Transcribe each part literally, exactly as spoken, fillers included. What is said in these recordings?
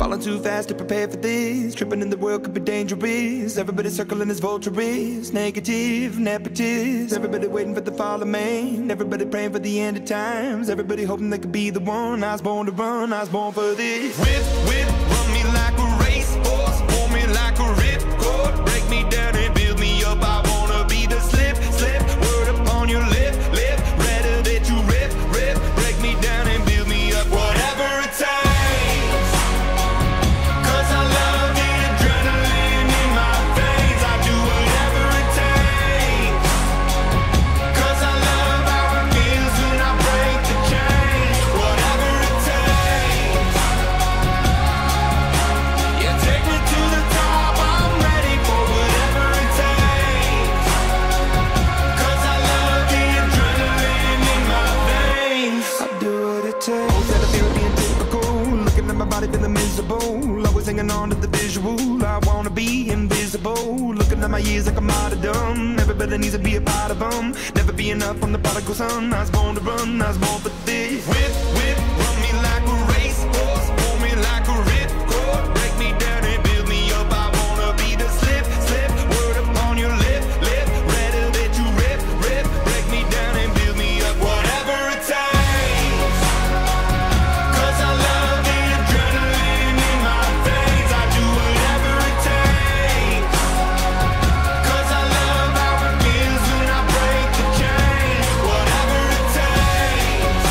Falling too fast to prepare for this. Tripping in the world could be dangerous. Everybody circling as vultures. Negative, nepotist. Everybody waiting for the fall of man. Everybody praying for the end of times. Everybody hoping they could be the one. I was born to run, I was born for this. Whip, whip, run me like a racehorse. Pull me like a ripcord. Break me down and build me up. I wanna be the slip, slip. Word upon your lip, lip. Rather that you rip, rip. Break me down and build me up. Whatever it takes. Cause I love the adrenaline in my veins. I do whatever it takes. Cause I love how it feels when I break the chains. Whatever it takes. Yeah, take me to the top. I'm ready for whatever it takes. Cause I love the adrenaline in my veins. I do what it takes. Instead of feeling being typical, looking at my body feeling miserable. Always hanging on to the visual. I wanna be invisible. Looking at my years like I'm out of dumb. Everybody needs to be a part of them. Never be enough on the prodigal son. I was born to run, I was born for this. Whip, whip, run me like a racehorse. Pull me like a ripcord. Break me down and build me up. I wanna be the slip, slip. Word upon your lip, lip. Rather that you rip, rip. Break me down and build me up. Whatever it takes. Cause I love the adrenaline in my veins. I do whatever it takes. Cause I love how it feels when I break the chains. Whatever it takes.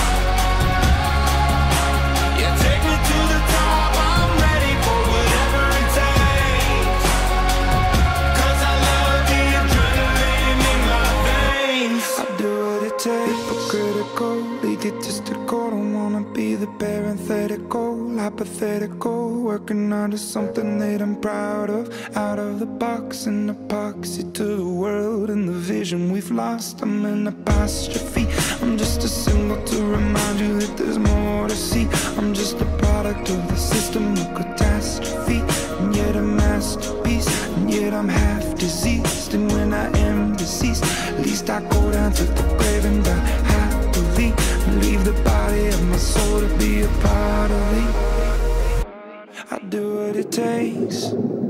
Yeah, take me to the top. I'm ready for whatever it takes. Cause I love the adrenaline in my veins. I do what it takes. Hypocritical, egotistical. Don't wanna be the parenthetical, hypothetical. Working under something that I'm proud of. Out of the box, an epoxy to the world and the vision we've lost. I'm an apostrophe. I'm just a symbol to remind you that there's more to see. I'm just a product of the system of catastrophe. And yet a masterpiece. And yet I'm half diseased. And when I am deceased, at least I go down to the grave and die happily. And leave the body of my soul to be a part of me. I do what it takes.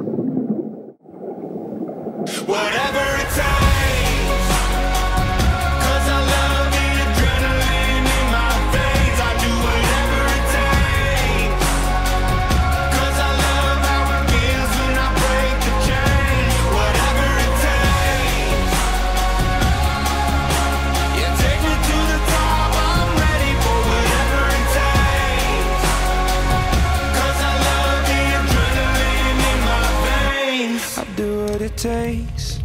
Whatever it takes. Cause I love the adrenaline in my veins. I do whatever it takes. Cause I love how it feels when I break the chains. Whatever it takes. Yeah, take me to the top. I'm ready for whatever it takes. Cause I love the adrenaline in my veins. I do what it takes.